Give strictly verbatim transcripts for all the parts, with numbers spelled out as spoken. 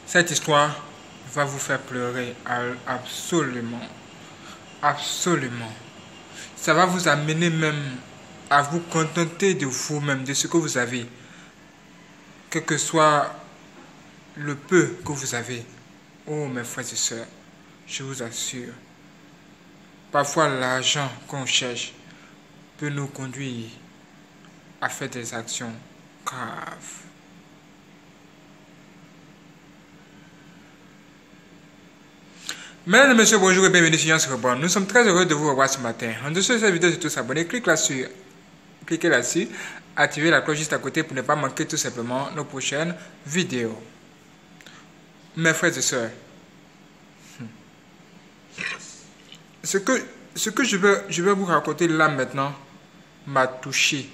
Cette histoire va vous faire pleurer absolument. Absolument. Ça va vous amener même à vous contenter de vous-même, de ce que vous avez. Quel que soit le peu que vous avez. Oh mes frères et sœurs, je vous assure. Parfois l'argent qu'on cherche peut nous conduire à faire des actions graves. Mesdames et messieurs, bonjour et bienvenue sur Science Reborn. Nous sommes très heureux de vous revoir ce matin. En dessous de cette vidéo, c'est tout s'abonner. Cliquez là-dessus. Cliquez là-dessus. Activez la cloche juste à côté pour ne pas manquer tout simplement nos prochaines vidéos. Mes frères et sœurs, ce que, ce que je, vais, je vais vous raconter là maintenant m'a touché.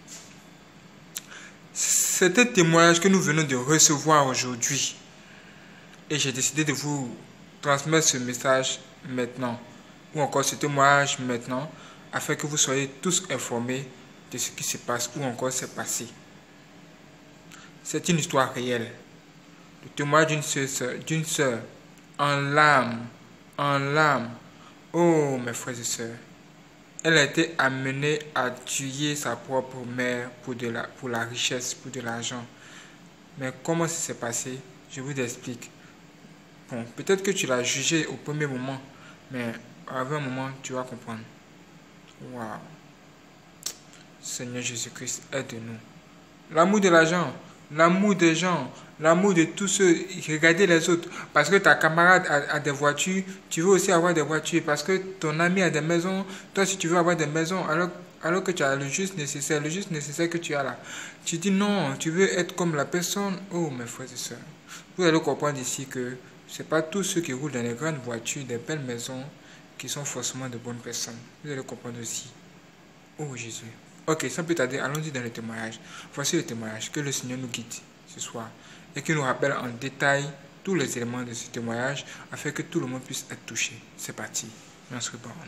C'est un témoignage que nous venons de recevoir aujourd'hui. Et j'ai décidé de vous transmettre ce message maintenant, ou encore ce témoignage maintenant, afin que vous soyez tous informés de ce qui se passe ou encore s'est passé. C'est une histoire réelle. Le témoignage d'une sœur, d'une sœur, en larmes, en larmes. Oh mes frères et sœurs, elle a été amenée à tuer sa propre mère pour, de la, pour la richesse, pour de l'argent. Mais comment ça s'est passé? Je vous explique. Bon, peut-être que tu l'as jugé au premier moment, mais à un moment, tu vas comprendre. Waouh! Seigneur Jésus-Christ, aide-nous. L'amour de l'argent, l'amour des gens, l'amour de tous ceux, regardez les autres. Parce que ta camarade a, a des voitures, tu veux aussi avoir des voitures. Parce que ton ami a des maisons, toi si tu veux avoir des maisons, alors, alors que tu as le juste nécessaire, le juste nécessaire que tu as là. Tu dis non, tu veux être comme la personne. Oh mes frères et sœurs, vous allez comprendre ici que ce n'est pas tous ceux qui roulent dans les grandes voitures, des belles maisons, qui sont forcément de bonnes personnes. Vous allez comprendre aussi. Oh Jésus. Ok, sans plus tarder, allons-y dans le témoignage. Voici le témoignage. Que le Seigneur nous guide ce soir et qu'il nous rappelle en détail tous les éléments de ce témoignage afin que tout le monde puisse être touché. C'est parti. On se reborne.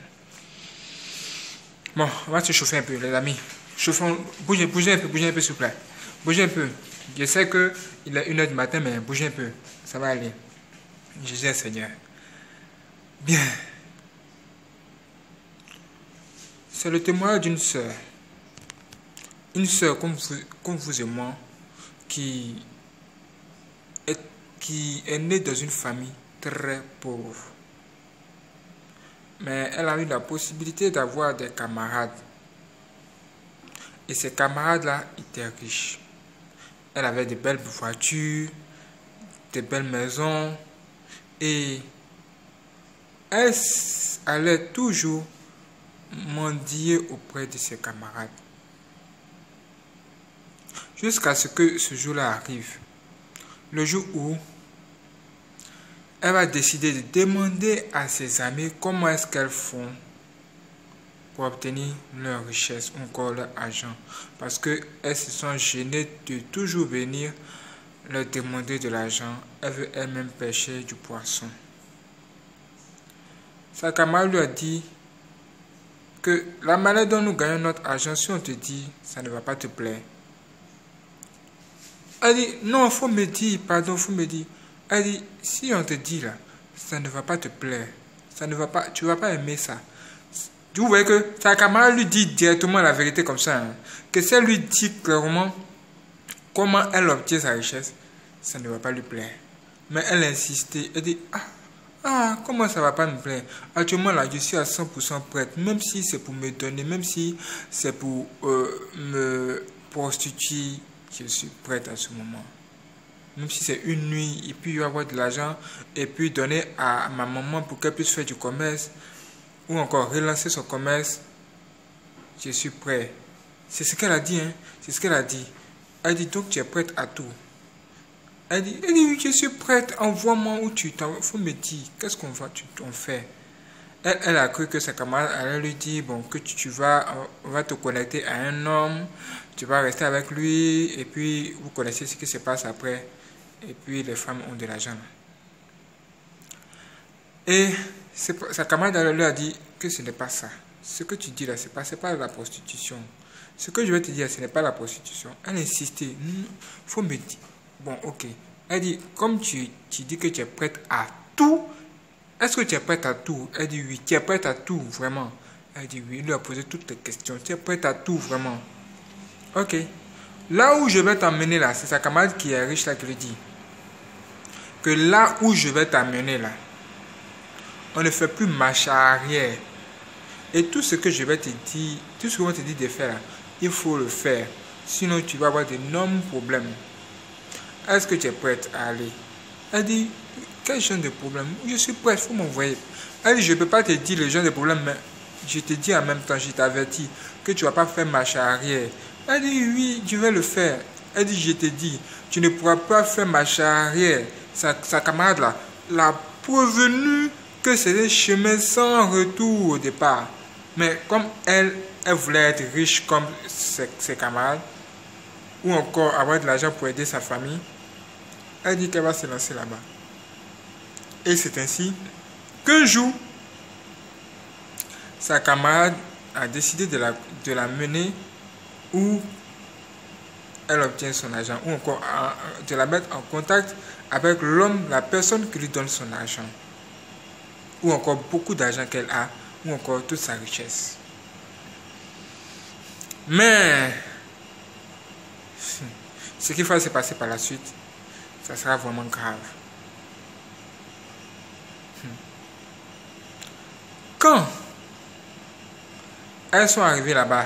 Bon, on va se chauffer un peu, les amis. Chauffons, bougez, bougez un peu, bougez un peu s'il vous plaît. Bougez un peu. Je sais qu'il est une heure du matin, mais bougez un peu. Ça va aller. Jésus Seigneur. Bien. C'est le témoignage d'une sœur. Une sœur comme vous, comme vous et moi, qui est, qui est née dans une famille très pauvre. Mais elle a eu la possibilité d'avoir des camarades. Et ces camarades-là étaient riches. Elle avait de belles voitures, de belles maisons. Et elle allait toujours mendier auprès de ses camarades. Jusqu'à ce que ce jour-là arrive. Le jour où elle va décider de demander à ses amis comment est-ce qu'elles font pour obtenir leur richesse ou encore leur argent. Parce qu'elles se sont gênées de toujours venir leur demander de l'argent. Elle veut elle-même pêcher du poisson. Sa camarade lui a dit que la manière dont nous gagnons notre argent, si on te dit, ça ne va pas te plaire. Elle dit, non, il faut me dire, pardon, il faut me dire. Elle dit, si on te dit là, ça ne va pas te plaire. Ça ne va pas, tu ne vas pas aimer ça. Vous voyez que sa camarade lui dit directement la vérité comme ça. Hein, que si elle lui dit clairement comment elle obtient sa richesse, ça ne va pas lui plaire. Mais elle a insisté. Elle dit, ah, ah, comment ça ne va pas me plaire? Actuellement là, je suis à cent pour cent prête. Même si c'est pour me donner, même si c'est pour euh, me prostituer, je suis prête à ce moment. Même si c'est une nuit, et puis avoir de l'argent, et puis donner à ma maman pour qu'elle puisse faire du commerce, ou encore relancer son commerce, je suis prêt. C'est ce qu'elle a dit, hein. C'est ce qu'elle a dit. Elle dit donc tu es prête à tout. Elle dit, elle dit oui, je suis prête, envoie-moi où tu t'en... Il faut me dire, qu'est-ce qu'on va tu, on fait? Elle, elle a cru que sa camarade allait lui dire, bon, que tu, tu vas, on va te connecter à un homme, tu vas rester avec lui, et puis vous connaissez ce qui se passe après. Et puis les femmes ont de l'argent. Et sa camarade lui a dit que ce n'est pas ça. Ce que tu dis là, ce n'est pas, c'est pas la prostitution. Ce que je vais te dire, ce n'est pas la prostitution. Elle a insisté. Il faut me dire. Bon, ok. Elle dit, comme tu, tu dis que tu es prête à tout, est-ce que tu es prête à tout? Elle dit, oui, tu es prête à tout, vraiment. Elle dit, oui, il lui a posé toutes les questions. Tu es prête à tout, vraiment. Ok. Là où je vais t'emmener là, c'est sa camarade qui est riche là qui lui dit que là où je vais t'amener là, on ne fait plus marche arrière. Et tout ce que je vais te dire, tout ce qu'on te dit de faire là, il faut le faire. Sinon tu vas avoir d'énormes problèmes. Est-ce que tu es prête à aller? Elle dit, quel genre de problème? Je suis prête, il faut m'envoyer. Elle dit, je ne peux pas te dire le genre de problème, mais je te dis en même temps, je t'avertis que tu ne vas pas faire marche arrière. Elle dit, oui, je vais le faire. Elle dit, je te dis, tu ne pourras pas faire marche arrière. Sa, sa camarade là l'a prévenu que c'était un chemin sans retour au départ. Mais comme elle, elle voulait être riche comme ses, ses camarades, ou encore avoir de l'argent pour aider sa famille, elle dit qu'elle va se lancer là-bas. Et c'est ainsi qu'un jour, sa camarade a décidé de la, de la mener où elle obtient son argent, ou encore de la mettre en contact avec l'homme, la personne qui lui donne son argent, ou encore beaucoup d'argent qu'elle a, ou encore toute sa richesse. Mais ce qu'il va se passer par la suite, ça sera vraiment grave. Quand elles sont arrivées là-bas,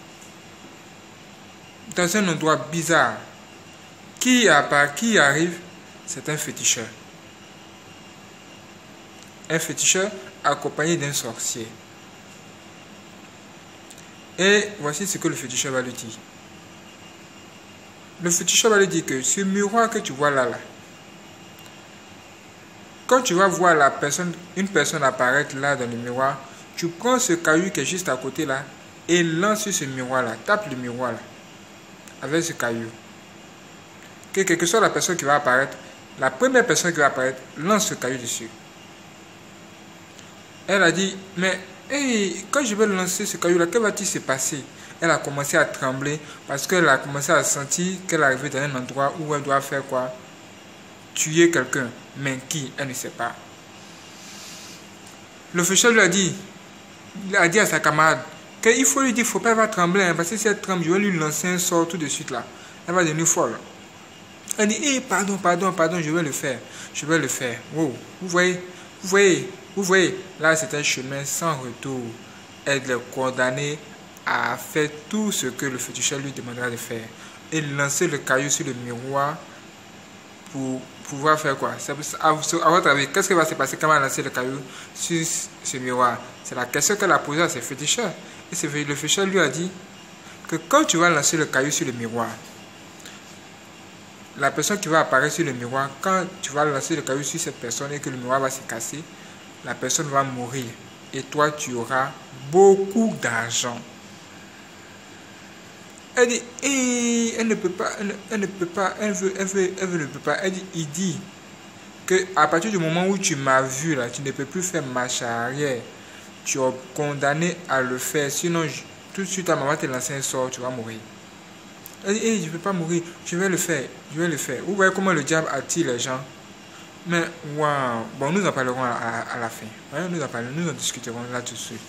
dans un endroit bizarre, qui, a, qui arrive, c'est un féticheur. Un féticheur accompagné d'un sorcier. Et voici ce que le féticheur va lui dire. Le féticheur va lui dire que ce miroir que tu vois là, là, quand tu vas voir la personne, une personne apparaître là dans le miroir, tu prends ce caillou qui est juste à côté là et lance sur ce miroir là, tape le miroir là, avec ce caillou. Que quelle que soit la personne qui va apparaître, la première personne qui va apparaître, lance ce caillou dessus. Elle a dit, mais hey, quand je vais lancer ce caillou là, que va-t-il se passer? Elle a commencé à trembler parce qu'elle a commencé à sentir qu'elle arrivait dans un endroit où elle doit faire quoi? Tuer quelqu'un. Mais qui? Elle ne sait pas. Le féticheur lui a dit, il a dit à sa camarade qu'il faut lui dire, il ne faut pas avoir trembler, hein, parce que si elle tremble, je vais lui lancer un sort tout de suite là. Elle va devenir folle. Elle dit, hey, pardon, pardon, pardon, je vais le faire. Je vais le faire. Wow. Vous voyez, vous voyez, vous voyez, là c'est un chemin sans retour. Elle est condamnée à faire tout ce que le féticheur lui demandera de faire. Et lancer le caillou sur le miroir pour pouvoir faire quoi? À votre avis, qu'est-ce qui va se passer quand elle va lancer le caillou sur ce miroir? C'est la question qu'elle a posée à ses féticheurs. Et le féticheur lui a dit que quand tu vas lancer le caillou sur le miroir, la personne qui va apparaître sur le miroir, quand tu vas lancer le caillou sur cette personne et que le miroir va se casser, la personne va mourir. Et toi, tu auras beaucoup d'argent. Elle dit, eh, elle ne peut pas, elle, elle ne peut pas, elle veut, elle veut, elle veut, ne peut pas. Elle dit, il dit que à partir du moment où tu m'as vu là, tu ne peux plus faire marche arrière. Tu es condamné à le faire. Sinon, je, tout de suite, ta maman va te lancer un sort, tu vas mourir. Elle dit, eh, je ne peux pas mourir, je vais le faire, je vais le faire. Vous voyez comment le diable attire les gens. Mais, waouh, bon, nous en parlerons à, à, à la fin. Ouais, nous en parlerons, nous en discuterons là tout de suite.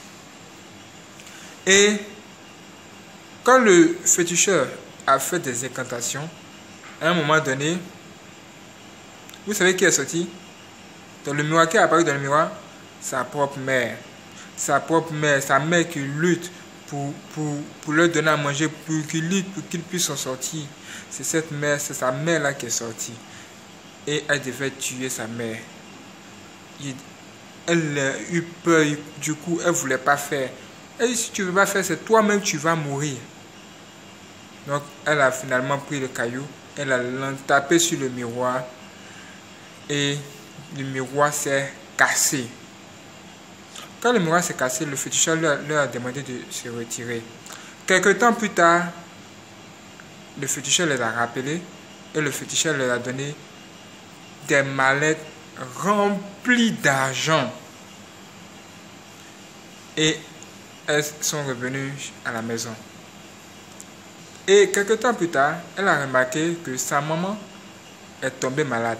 Et quand le féticheur a fait des incantations, à un moment donné, vous savez qui est sorti? Dans le miroir, qui est apparu dans le miroir? Sa propre mère. Sa propre mère, sa mère qui lutte pour, pour, pour leur donner à manger, pour qu'ils lutte, pour qu'ils puissent s'en sortir. C'est cette mère, c'est sa mère là qui est sortie. Et elle devait tuer sa mère. Il, elle a eu peur, du coup, elle ne voulait pas faire. Elle dit, si tu ne veux pas faire, c'est toi-même, tu vas mourir. Donc, elle a finalement pris le caillou, elle a tapé sur le miroir et le miroir s'est cassé. Quand le miroir s'est cassé, le féticheur leur, leur a demandé de se retirer. Quelque temps plus tard, le féticheur les a rappelés et le féticheur leur a donné des mallettes remplies d'argent. Et elles sont revenues à la maison. Et quelques temps plus tard, elle a remarqué que sa maman est tombée malade.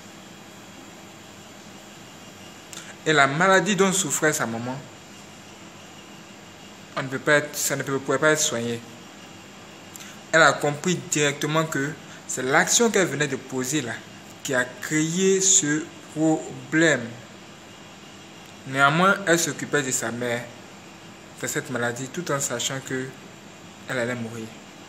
Et la maladie dont souffrait sa maman, on ne peut pas être, ça ne pouvait pas être soigné. Elle a compris directement que c'est l'action qu'elle venait de poser là qui a créé ce problème. Néanmoins, elle s'occupait de sa mère, de cette maladie, tout en sachant que elle allait mourir.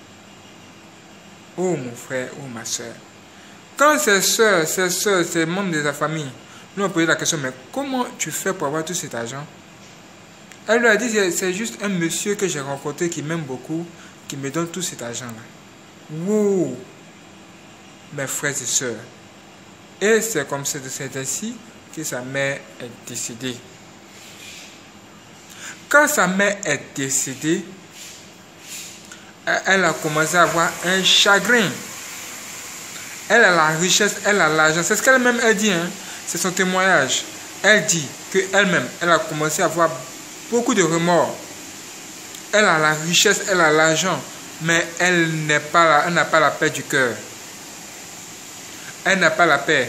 Oh mon frère, oh ma soeur. Quand ses soeurs, ses soeurs, ses membres de sa famille nous ont posé la question, mais comment tu fais pour avoir tout cet argent? Elle lui a dit, c'est juste un monsieur que j'ai rencontré qui m'aime beaucoup, qui me donne tout cet argent-là. Wow! Mes frères et sœurs. Et c'est comme c'est ainsi que sa mère est décédée. Quand sa mère est décédée, elle a commencé à avoir un chagrin. Elle a la richesse, elle a l'argent. C'est ce qu'elle-même elle dit, hein? C'est son témoignage. Elle dit qu'elle-même, elle a commencé à avoir beaucoup de remords. Elle a la richesse, elle a l'argent, mais elle n'est pas là, elle n'a pas la paix du cœur. Elle n'a pas la paix.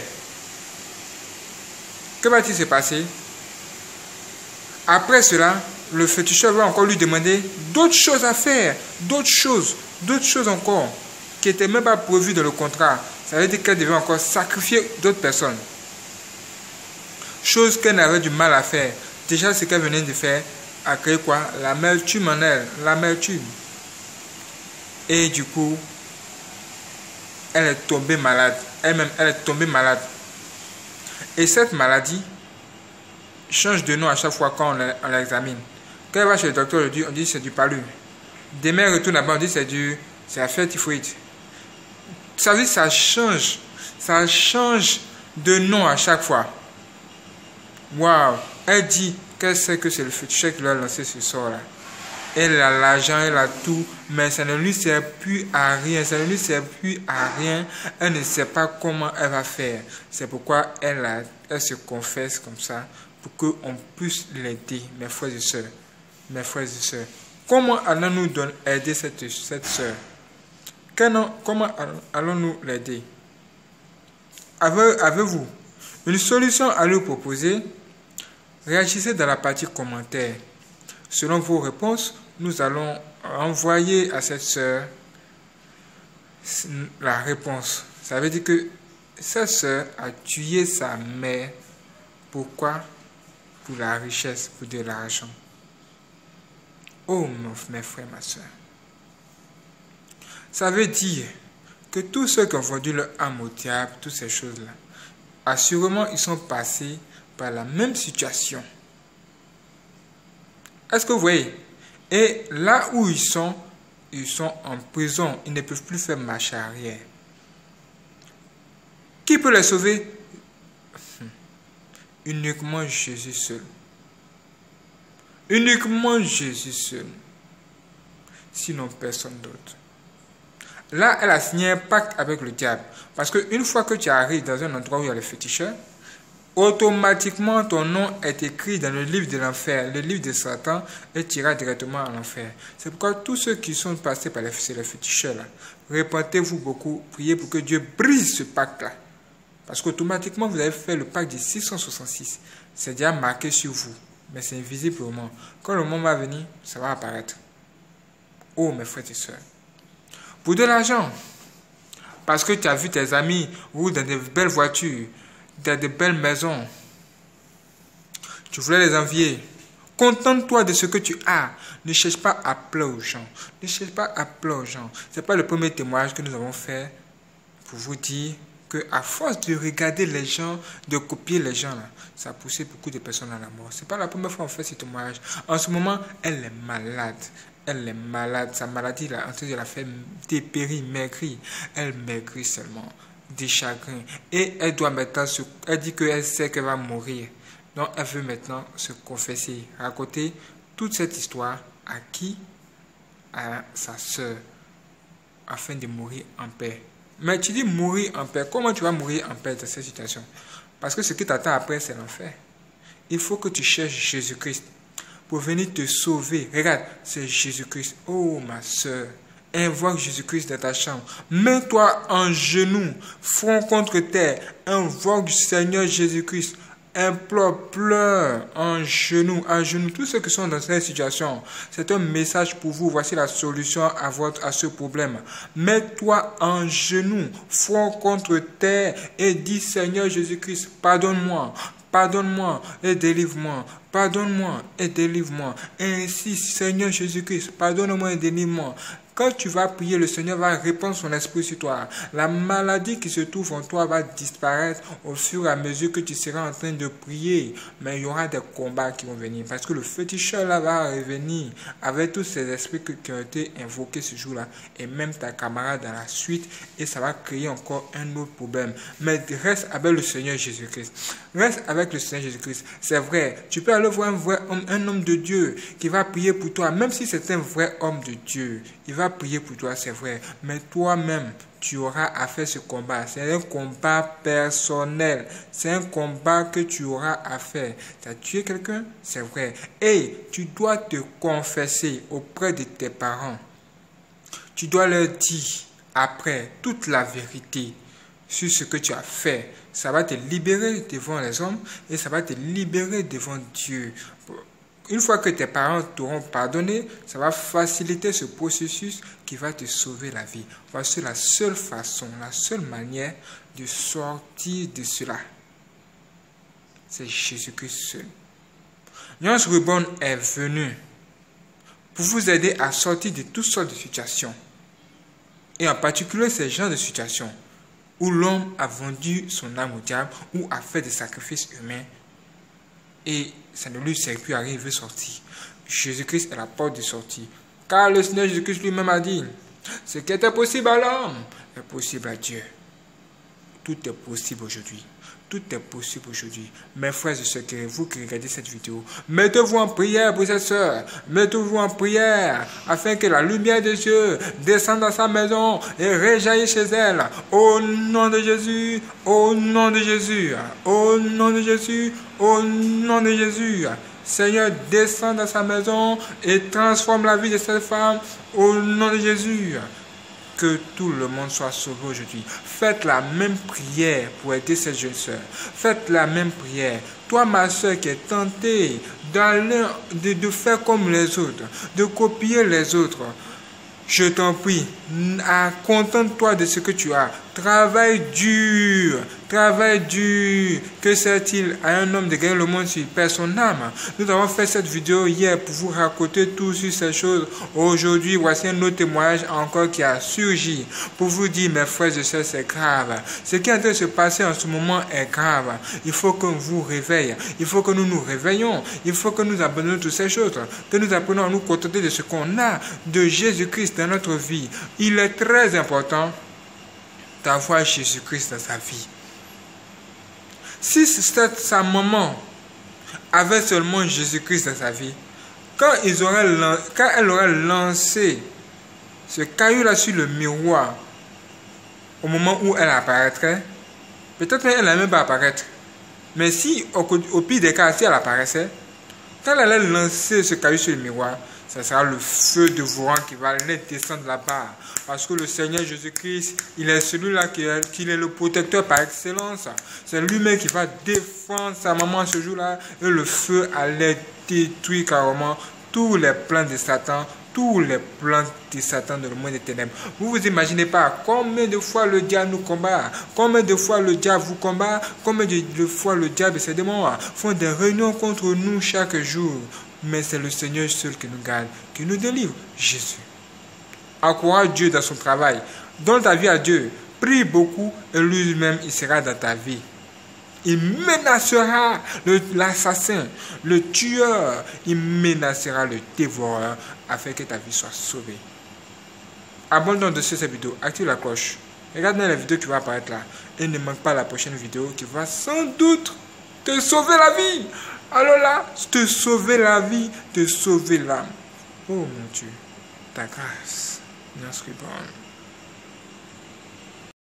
Que va-t-il se passer? Après cela, le féticheur va encore lui demander d'autres choses à faire, d'autres choses, d'autres choses encore, qui n'étaient même pas prévues dans le contrat. Ça veut dire qu'elle devait encore sacrifier d'autres personnes. Chose qu'elle avait du mal à faire. Déjà, ce qu'elle venait de faire a créé quoi? L'amertume en elle, l'amertume. Et du coup, elle est tombée malade. Elle-même, elle est tombée malade. Et cette maladie change de nom à chaque fois quand on l'examine. Quand elle va chez le docteur, on dit c'est du palu. Demain, elle retourne là-bas, on dit c'est du c'est la fièvre typhoïde. Ça veut dire ça change. Ça change de nom à chaque fois. Waouh! Elle dit qu'elle sait que c'est le féticheur qui lui a lancé ce sort-là. Elle a l'argent, elle a tout, mais ça ne lui sert plus à rien. Ça ne lui sert plus à rien. Elle ne sait pas comment elle va faire. C'est pourquoi elle, a, elle se confesse comme ça, pour qu'on puisse l'aider, mes frères et sœurs. Mes frères et sœurs. Comment allons-nous aider cette, cette sœur? Comment allons-nous l'aider? Avez-vous une solution à lui proposer? Réagissez dans la partie commentaires. Selon vos réponses, nous allons envoyer à cette sœur la réponse. Ça veut dire que cette sœur a tué sa mère. Pourquoi? Pour la richesse, pour de l'argent. Oh mes frères, ma soeur. Ça veut dire que tous ceux qui ont vendu leur âme au diable, toutes ces choses-là, assurément ils sont passés par la même situation. Est-ce que vous voyez? Et là où ils sont, ils sont en prison. Ils ne peuvent plus faire marche arrière. Qui peut les sauver? Uniquement Jésus seul. Uniquement Jésus seul. Sinon personne d'autre. Là, elle a signé un pacte avec le diable. Parce qu'une fois que tu arrives dans un endroit où il y a le féticheur, automatiquement ton nom est écrit dans le livre de l'enfer, le livre de Satan, et tu iras directement à l'enfer. C'est pourquoi tous ceux qui sont passés par les féticheurs, répentez-vous beaucoup, priez pour que Dieu brise ce pacte-là. Parce qu'automatiquement, vous avez fait le pacte de six cent soixante-six. C'est déjà marqué sur vous, mais c'est invisible au moment. Quand le moment va venir, ça va apparaître. Oh, mes frères et sœurs. Pour de l'argent, parce que tu as vu tes amis rouler dans de belles voitures, dans de belles maisons, tu voulais les envier. Contente-toi de ce que tu as. Ne cherche pas à plaire aux gens. Ne cherche pas à plaire aux gens. Ce n'est pas le premier témoignage que nous avons fait pour vous dire que à force de regarder les gens, de copier les gens, là, ça a poussé beaucoup de personnes à la mort. Ce n'est pas la première fois qu'on fait ce témoignage. En ce moment, elle est malade. Elle est malade. Sa maladie là, en train de la faire dépérir, maigrir. Elle maigrit seulement. Des chagrins. Et elle doit maintenant se... Elle dit qu'elle sait qu'elle va mourir. Donc elle veut maintenant se confesser. Raconter toute cette histoire à qui? À sa soeur. Afin de mourir en paix. Mais tu dis mourir en paix. Comment tu vas mourir en paix dans cette situation? Parce que ce qui t'attend après, c'est l'enfer. Il faut que tu cherches Jésus-Christ pour venir te sauver. Regarde, c'est Jésus-Christ. Oh ma soeur, invoque Jésus-Christ dans ta chambre. Mets-toi en genoux, front contre terre. Invoque Seigneur Jésus-Christ. Implore, pleure en genoux, en genoux. Tous ceux qui sont dans cette situation, c'est un message pour vous. Voici la solution à, votre, à ce problème. Mets-toi en genoux, front contre terre et dis Seigneur Jésus-Christ, pardonne-moi. Pardonne-moi et délivre-moi. Pardonne-moi et délivre-moi. Ainsi, Seigneur Jésus-Christ, pardonne-moi et délivre-moi. Quand tu vas prier, le Seigneur va répandre son esprit sur toi. La maladie qui se trouve en toi va disparaître au fur et à mesure que tu seras en train de prier. Mais il y aura des combats qui vont venir. Parce que le féticheur là va revenir avec tous ces esprits qui ont été invoqués ce jour-là. Et même ta camarade dans la suite. Et ça va créer encore un autre problème. Mais reste avec le Seigneur Jésus-Christ. Reste avec le Seigneur Jésus-Christ. C'est vrai. Tu peux aller voir un vrai homme, un homme de Dieu qui va prier pour toi. Même si c'est un vrai homme de Dieu. Il va prier pour toi, c'est vrai. Mais toi-même, tu auras à faire ce combat. C'est un combat personnel. C'est un combat que tu auras à faire. Tu as tué quelqu'un? C'est vrai. Et tu dois te confesser auprès de tes parents. Tu dois leur dire après toute la vérité sur ce que tu as fait. Ça va te libérer devant les hommes et ça va te libérer devant Dieu. Une fois que tes parents t'auront pardonné, ça va faciliter ce processus qui va te sauver la vie. Voici la seule façon, la seule manière de sortir de cela. C'est Jésus-Christ seul. Nyons Reborn est venu pour vous aider à sortir de toutes sortes de situations. Et en particulier ces genres de situations où l'homme a vendu son âme au diable ou a fait des sacrifices humains. Et ça ne lui sert plus à rien, il veut sortir. Jésus-Christ est la porte de sortie. Car le Seigneur Jésus-Christ lui-même a dit, ce qui était possible à l'homme est possible à Dieu. Tout est possible aujourd'hui. Tout est possible aujourd'hui. Mes frères et sœurs, vous qui regardez cette vidéo, mettez-vous en prière pour cette sœur. Mettez-vous en prière afin que la lumière de Dieu descende dans sa maison et réjaillisse chez elle. Au nom de Jésus, au nom de Jésus, au nom de Jésus, au nom de Jésus. Seigneur, descend dans sa maison et transforme la vie de cette femme au nom de Jésus. Que tout le monde soit sauvé aujourd'hui. Faites la même prière pour aider cette jeune soeur. Faites la même prière. Toi, ma soeur qui est tentée d'aller, de, de faire comme les autres, de copier les autres, je t'en prie, contente-toi de ce que tu as. Travaille dur, travaille dur. Que sert-il à un homme de gagner le monde s'il perd son âme? Nous avons fait cette vidéo hier pour vous raconter tout sur ces choses. Aujourd'hui, voici un autre témoignage encore qui a surgi pour vous dire, mes frères et sœurs, c'est grave. Ce qui est en train de se passer en ce moment est grave. Il faut qu'on vous réveille. Il faut que nous nous réveillons. Il faut que nous abandonnions toutes ces choses. Que nous apprenions à nous contenter de ce qu'on a de Jésus-Christ dans notre vie. Il est très important d'avoir Jésus-Christ dans sa vie. Si cette, sa maman avait seulement Jésus-Christ dans sa vie, quand, ils auraient, quand elle aurait lancé ce caillou-là sur le miroir, au moment où elle apparaîtrait, peut-être elle n'allait même pas apparaître. Mais si, au, au pire des cas, si elle apparaissait, quand elle allait lancer ce caillou sur le miroir, ce sera le feu de dévorant qui va aller descendre là-bas. Parce que le Seigneur Jésus-Christ, il est celui-là qui est, qui est le protecteur par excellence. C'est lui-même qui va défendre sa maman ce jour-là. Et le feu allait détruire carrément tous les plans de Satan, tous les plans de Satan dans le monde des ténèbres. Vous vous imaginez pas combien de fois le diable nous combat, combien de fois le diable vous combat, combien de fois le diable et ses démons font des réunions contre nous chaque jour. Mais c'est le Seigneur seul qui nous garde, qui nous délivre, Jésus. Encourage Dieu dans son travail. Donne ta vie à Dieu. Prie beaucoup et lui-même, il sera dans ta vie. Il menacera l'assassin, le, le tueur. Il menacera le dévoreur afin que ta vie soit sauvée. Abonne-toi de cette vidéo. Active la cloche. Regarde bien la vidéo qui va apparaître là. Et ne manque pas la prochaine vidéo qui va sans doute te sauver la vie. Alors là, te sauver la vie, te sauver l'âme. Oh mon Dieu, ta grâce. Nyons Reborn.